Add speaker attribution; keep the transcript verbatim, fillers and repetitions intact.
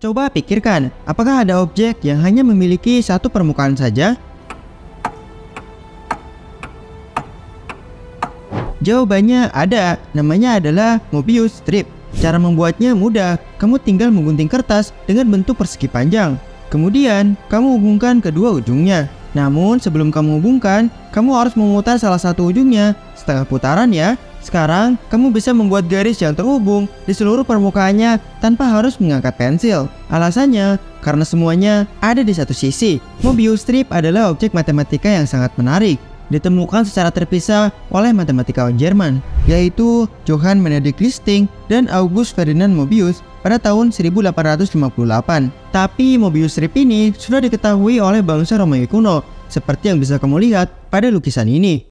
Speaker 1: Coba pikirkan, apakah ada objek yang hanya memiliki satu permukaan saja? Jawabannya ada, namanya adalah Mobius strip. Cara membuatnya mudah, kamu tinggal menggunting kertas dengan bentuk persegi panjang. Kemudian, kamu hubungkan kedua ujungnya. Namun, sebelum kamu hubungkan, kamu harus memutar salah satu ujungnya, setengah putaran ya. Sekarang, kamu bisa membuat garis yang terhubung di seluruh permukaannya tanpa harus mengangkat pensil. Alasannya, karena semuanya ada di satu sisi. Mobius strip adalah objek matematika yang sangat menarik. Ditemukan secara terpisah oleh matematikawan Jerman, yaitu Johann Benedict Listing dan August Ferdinand Mobius pada tahun seribu delapan ratus lima puluh delapan. Tapi Mobius strip ini sudah diketahui oleh bangsa Romawi kuno, seperti yang bisa kamu lihat pada lukisan ini.